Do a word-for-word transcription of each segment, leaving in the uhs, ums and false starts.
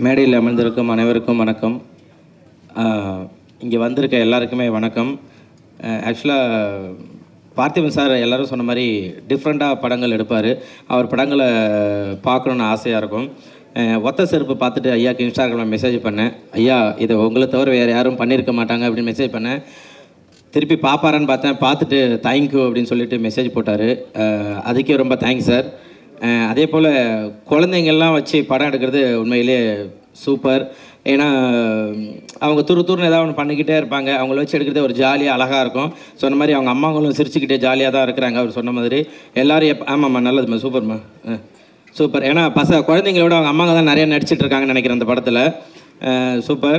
மேடையில் அமர்ந்திருக்கும் அனைவருக்கும் வணக்கம். இங்கே வந்திருக்க எல்லாருக்குமே வணக்கம். ஆக்சுவலாக பார்த்திபன் சார் எல்லோரும் சொன்ன மாதிரி டிஃப்ரெண்ட்டாக படங்கள் எடுப்பார். அவர் படங்களை பார்க்கணுன்னு ஆசையாக இருக்கும். ஒத்த செருப்பு பார்த்துட்டு ஐயாவுக்கு இன்ஸ்டாகிராமில் மெசேஜ் பண்ணேன். ஐயா இதை உங்களை தவிர வேறு யாரும் பண்ணியிருக்க மாட்டாங்க அப்படின்னு மெசேஜ் பண்ணேன். திருப்பி பார்ப்பாரான்னு பார்த்தேன். பார்த்துட்டு தேங்க்யூ அப்படின்னு சொல்லிட்டு மெசேஜ் போட்டார். அதுக்கே ரொம்ப தேங்க்ஸ் சார். அதே போல் குழந்தைங்கள்லாம் வச்சு படம் எடுக்கிறது உண்மையிலே சூப்பர். ஏன்னா அவங்க துரு துருன்னு ஏதாவது ஒன்று பண்ணிக்கிட்டே இருப்பாங்க. அவங்கள வச்சு எடுக்கிறது ஒரு ஜாலியாக அழகாக இருக்கும். சொன்ன மாதிரி அவங்க அம்மாங்களும் சிரிச்சுக்கிட்டே ஜாலியாக தான் இருக்கிறாங்க. அவர் சொன்ன மாதிரி எல்லோரும் எப் ஆமாம்மா நல்லதும்மா சூப்பர்மா சூப்பர். ஏன்னா பச குழந்தைங்களோட அவங்க அம்மாங்க தான் நிறையா நடிச்சிட்டு இருக்காங்கன்னு நினைக்கிறேன் அந்த படத்தில். சூப்பர்.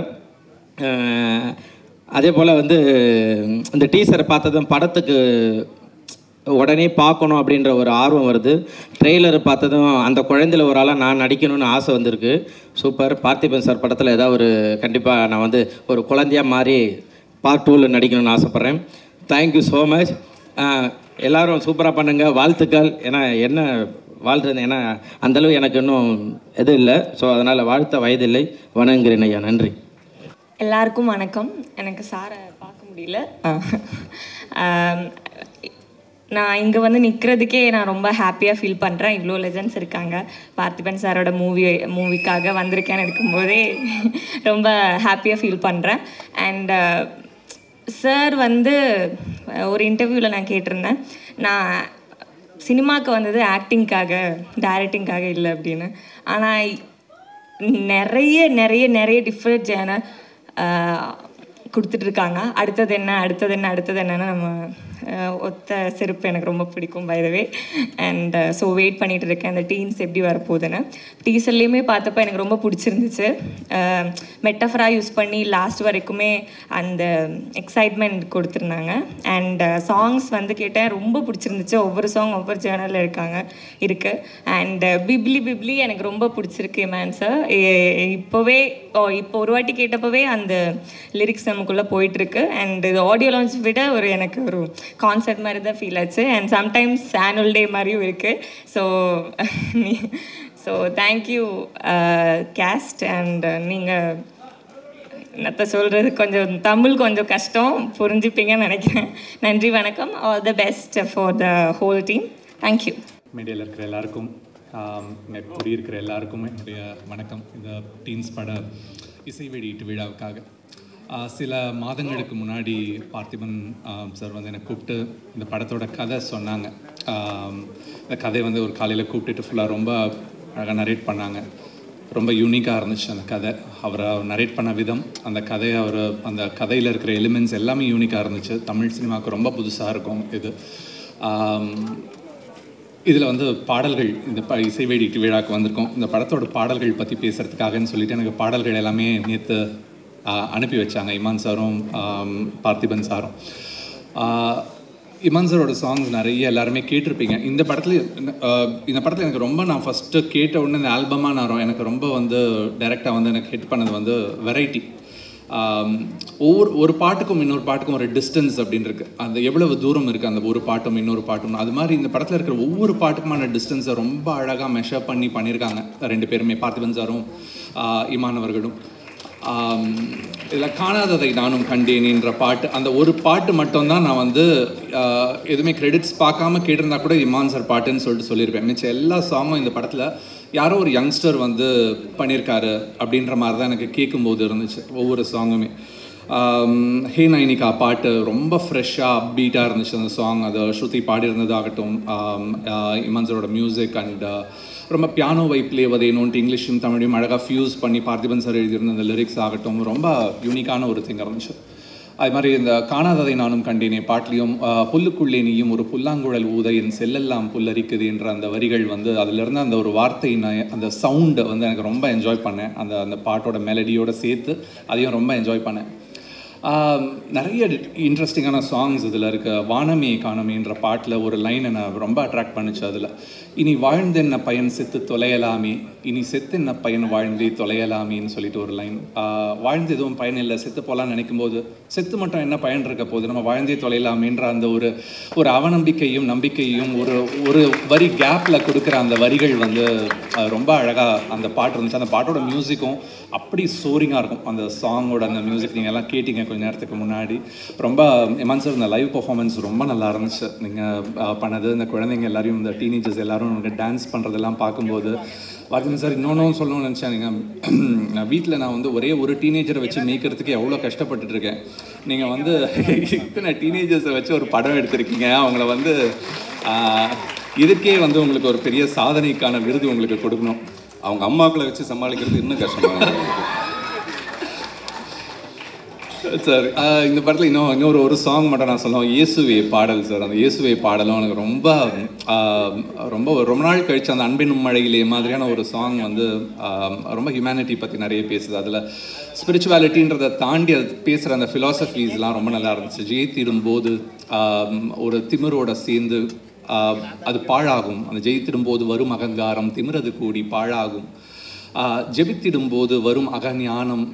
அதே போல் வந்து இந்த டீசரை பார்த்ததும் படத்துக்கு உடனே பார்க்கணும் அப்படின்ற ஒரு ஆர்வம் வருது. ட்ரெய்லரை பார்த்ததும் அந்த குழந்தையில் ஒரு ஆளாக நான் நடிக்கணும்னு ஆசை வந்திருக்கு. சூப்பர். பார்த்திபன் சார் படத்தில் ஏதாவது ஒரு கண்டிப்பாக நான் வந்து ஒரு குழந்தையாக மாறி பார்ட் டூவில் நடிக்கணும்னு ஆசைப்பட்றேன். Thank you so much. எல்லோரும் சூப்பராக பண்ணுங்கள். வாழ்த்துக்கள். ஏன்னா என்ன வாழ்த்துறது, ஏன்னா அந்தளவு எனக்கு இன்னும் எதுவும் இல்லை. ஸோ அதனால் வாழ்த்த வயதில்லை. வணங்குகிறேன் ஐயா. நன்றி. எல்லாருக்கும் வணக்கம். எனக்கு சாரை பார்க்க முடியல. நான் இங்கே வந்து நிற்கிறதுக்கே நான் ரொம்ப ஹாப்பியாக ஃபீல் பண்ணுறேன். இவ்வளோ லெஜண்ட்ஸ் இருக்காங்க. பார்த்திபன் சாரோட மூவி மூவிக்காக வந்திருக்கேன்னு இருக்கும்போதே ரொம்ப ஹாப்பியாக ஃபீல் பண்ணுறேன். அண்ட் சார் வந்து ஒரு இன்டர்வியூவில் நான் கேட்டிருந்தேன், நான் சினிமாவுக்கு வந்தது ஆக்டிங்காக டைரக்டிங்காக இல்லை அப்படின்னு. ஆனால் நிறைய நிறைய நிறைய டிஃப்ரெண்ட் ஜேனர் கொடுத்துட்ருக்காங்க. அடுத்தது என்ன அடுத்தது என்ன அடுத்தது என்னன்னு நம்ம ஒத்த செருப்பு எனக்கு ரொம்ப பிடிக்கும் by the way. And so wait பண்ணிகிட்டு இருக்கேன் அந்த டீன்ஸ் எப்படி வரப்போகுதுன்னு. டீசர்லேயுமே பார்த்தப்போ எனக்கு ரொம்ப பிடிச்சிருந்துச்சு. மெட்டஃபரா யூஸ் பண்ணி லாஸ்ட் வரைக்குமே அந்த எக்ஸைட்மெண்ட் கொடுத்துருந்தாங்க. அண்ட் சாங்ஸ் வந்து கேட்டேன், ரொம்ப பிடிச்சிருந்துச்சு. ஒவ்வொரு சாங் ஒவ்வொரு சேனலில் இருக்காங்க இருக்குது. அண்ட் பிப்ளி பிப்ளி எனக்கு ரொம்ப பிடிச்சிருக்கு மேன் சார். இப்போவே ஓ இப்போ ஒரு வாட்டி கேட்டப்போவே அந்த லிரிக்ஸ் நமக்குள்ளே போயிட்டுருக்கு. அண்ட் இது ஆடியோ லான்ச் விட ஒரு எனக்கு ஒரு கான்சர்ட் மாதிரி தான் ஃபீல் ஆச்சு. அண்ட் சம்டைம்ஸ் ஆனுவல் டே மாதிரியும் இருக்குது. So so thank you guest. And நீங்கள் என்னத்தை சொல்கிறது, கொஞ்சம் தமிழ் கொஞ்சம் கஷ்டம், புரிஞ்சுப்பீங்கன்னு நினைக்கிறேன். நன்றி, வணக்கம். All the best for the whole team. Thank you. மீடியாவில் இருக்கிற எல்லாருக்கும், குடியிருக்கிற எல்லாருக்கும் என்னுடைய வணக்கம். இந்த டீன்ஸ் பட இசை வெளியீட்டு விழாவுக்காக சில மாதங்களுக்கு முன்னாடி பார்த்திபன் சார் வந்து என்னை கூப்பிட்டு இந்த படத்தோட கதை சொன்னாங்க. இந்த கதையை வந்து ஒரு காலையில் கூப்பிட்டுட்டு ஃபுல்லாக ரொம்ப அழகாக நரேட் பண்ணாங்க. ரொம்ப யூனிக்காக இருந்துச்சு அந்த கதை. அவரை நரேட் பண்ண விதம், அந்த கதையை அவர் அந்த கதையில் இருக்கிற எலிமெண்ட்ஸ் எல்லாமே யூனிக்காக இருந்துச்சு. தமிழ் சினிமாவுக்கு ரொம்ப புதுசாக இருக்கும் இது. இதில் வந்து பாடல்கள், இந்த ப இசை வெளியீட்டு விழாவுக்கு வந்திருக்கோம். இந்த படத்தோட பாடல்கள் பற்றி பேசுகிறதுக்காகன்னு சொல்லிட்டு எனக்கு பாடல்கள் எல்லாமே நேற்று அனுப்பி வச்சாங்க இமான் சாரும் பார்த்திபன் சாரும். இமான் சாரோட சாங்ஸ் நிறைய எல்லாருமே கேட்டிருப்பீங்க. இந்த படத்துல இந்த படத்தில் எனக்கு ரொம்ப, நான் ஃபஸ்ட்டு கேட்ட உடனே இந்த ஆல்பமாக நான் எனக்கு ரொம்ப வந்து டைரெக்டாக வந்து எனக்கு ஹிட் பண்ணது வந்து வெரைட்டி. ஒவ்வொரு ஒரு பாட்டுக்கும் இன்னொரு பாட்டுக்கும் ஒரு டிஸ்டன்ஸ் அப்படின்னு இருக்குது. அந்த எவ்வளவு தூரம் இருக்குது அந்த ஒரு பாட்டும் இன்னொரு பாட்டும். அது மாதிரி இந்த படத்தில் இருக்கிற ஒவ்வொரு பாட்டுக்குமான டிஸ்டன்ஸை ரொம்ப அழகாக மெஷர் பண்ணி பண்ணியிருக்காங்க ரெண்டு பேருமே, பார்த்திபன் சாரும் இமான் அவர்களும். இதில் காணாததை நானும் கண்டேனின்ற பாட்டு, அந்த ஒரு பாட்டு மட்டும்தான் நான் வந்து எதுவுமே கிரெடிட்ஸ் பார்க்காம கேட்டிருந்தா கூட இமான் சார் பாட்டுன்னு சொல்லிட்டு சொல்லியிருப்பேன். மிச்சம் எல்லா சாங்கும் இந்த படத்தில் யாரோ ஒரு யங்ஸ்டர் வந்து பண்ணியிருக்காரு அப்படின்ற மாதிரி தான் எனக்கு கேட்கும்போது இருந்துச்சு ஒவ்வொரு சாங்குமே. ஹே நைனிகா பாட்டு ரொம்ப ஃப்ரெஷ்ஷாக அப்பீட்டாக இருந்துச்சு அந்த சாங். அதை ஸ்ருதி பாடியிருந்ததாகட்டும், இமான் சாரோட மியூசிக் அண்ட் ரொம்ப பியானோவை ப்ளே வதையணுன்ட்டு இங்கிலீஷும் தமிழையும் அழகாக ஃபியூஸ் பண்ணி பார்த்திபன் சார் எழுதியிருந்த அந்த லிரிக்ஸ் ஆகட்டும் ரொம்ப யூனிக்கான ஒரு திங் இருந்துச்சு. அது மாதிரி இந்த காணாததை நானும் கண்டேனே பாட்டிலையும் புல்லுக்குள்ளே நீயும் ஒரு புல்லாங்குழல் ஊத என் செல்லெல்லாம் புல்லரிக்குது என்ற அந்த வரிகள் வந்து அதிலிருந்து அந்த ஒரு வார்த்தை, அந்த சவுண்டை வந்து எனக்கு ரொம்ப என்ஜாய் பண்ணேன். அந்த அந்த பாட்டோட மெலடியோடு சேர்த்து அதையும் ரொம்ப என்ஜாய் பண்ணேன். நிறைய இன்ட்ரெஸ்டிங்கான சாங்ஸ் இதில் இருக்க. வானமே காணமேன்ற பாட்டில் ஒரு லைன் என்னை ரொம்ப அட்ராக்ட் பண்ணிச்சு. அதில் இனி வாழ்ந்தென்ன பயன் செத்து தொலையலாமே, இனி செத்து என்ன பயன் வாழ்ந்தே தொலையலாமேன்னு சொல்லிட்டு ஒரு லைன். வாழ்ந்து எதுவும் பயன் இல்லை, செத்து போகலான்னு நினைக்கும் போது செத்து மட்டும் என்ன பயன் இருக்க போது, நம்ம வாழ்ந்தே தொலையலாமேன்ற அந்த ஒரு ஒரு அவநம்பிக்கையும் நம்பிக்கையும் ஒரு ஒரு வரி கேப்பில் கொடுக்குற அந்த வரிகள் வந்து ரொம்ப அழகாக அந்த பாட்டு இருந்துச்சு. அந்த பாட்டோட மியூசிக்கும் அப்படி சோரிங்காக இருக்கும். அந்த சாங்கோட அந்த மியூசிக் நீங்கள் எல்லாம் கேட்டிங்க கொஞ்ச நேரத்துக்கு முன்னாடி. ரொம்ப இமான் சார் இந்த லைவ் பர்ஃபார்மன்ஸ் ரொம்ப நல்லா இருந்துச்சு. நீங்கள் பண்ணது இந்த குழந்தைங்க எல்லாரையும், இந்த டீனேஜர்ஸ் எல்லாரும் டான்ஸ் பண்ணுறதெல்லாம் பார்க்கும்போது பார்த்திபன் சார் இன்னொன்றும் சொல்லணும்னு நினச்சேன். நீங்கள் வீட்டில் நான் வந்து ஒரே ஒரு டீனேஜரை வச்சு மேய்க்கிறதுக்கு எவ்வளோ கஷ்டப்பட்டுட்டு இருக்கேன். நீங்கள் வந்து இத்தனை டீனேஜர்ஸை வச்சு ஒரு படம் எடுத்திருக்கீங்க. அவங்கள வந்து இதுக்கே வந்து உங்களுக்கு ஒரு பெரிய சாதனைக்கான விருது உங்களுக்கு கொடுக்கணும். அவங்க அம்மாக்களை வச்சு சமாளிக்கிறது இன்னும் கஷ்டமாக சார். இந்த படத்தில் இன்னும் இன்னொரு ஒரு சாங் மட்டும் நான் சொல்லுவேன், இயேசுவே பாடல் சார். அந்த இயேசுவே பாடலும் எனக்கு ரொம்ப ரொம்ப ரொம்ப நாள் கழிச்சு அந்த அன்பின் மழையிலே மாதிரியான ஒரு சாங் வந்து ரொம்ப ஹியூமனிட்டி பற்றி நிறைய பேசுது. அதில் ஸ்பிரிச்சுவாலிட்டின்றதை தாண்டி அது பேசுகிற அந்த ஃபிலாசபிஸ்லாம் ரொம்ப நல்லா இருந்துச்சு. ஜெயித்திடும்போது ஒரு திமிரோட சேர்ந்து அது பாழாகும், அந்த ஜெயித்திடும்போது வரும் அகங்காரம் திமிரது கூடி பாழாகும், ஜெபித்திடும்போது வரும் அகஞானம்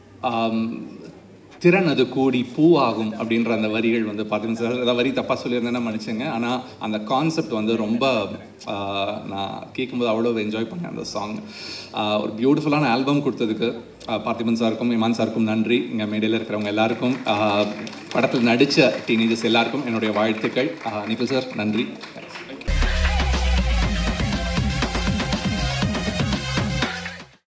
திறன் அது கூடி பூவாகும் அப்படின்ற அந்த வரிகள் வந்து பார்த்தீங்கன்னா சார், ஏதாவது வரி தப்பாக சொல்லியிருந்தேன்னா மன்னிச்சுங்க. ஆனால் அந்த கான்செப்ட் வந்து ரொம்ப நான் கேட்கும்போது அவ்வளோ என்ஜாய் பண்ணேன் அந்த சாங். ஒரு பியூட்டிஃபுல்லான ஆல்பம் கொடுத்ததுக்கு பார்த்திபன் சாருக்கும் இமான் சாருக்கும் நன்றி. இங்கே மேடையில் இருக்கிறவங்க எல்லாருக்கும், படத்தில் நடித்த டீனேஜர்ஸ் எல்லாருக்கும் என்னுடைய வாழ்த்துக்கள். நிகில் சார் நன்றி.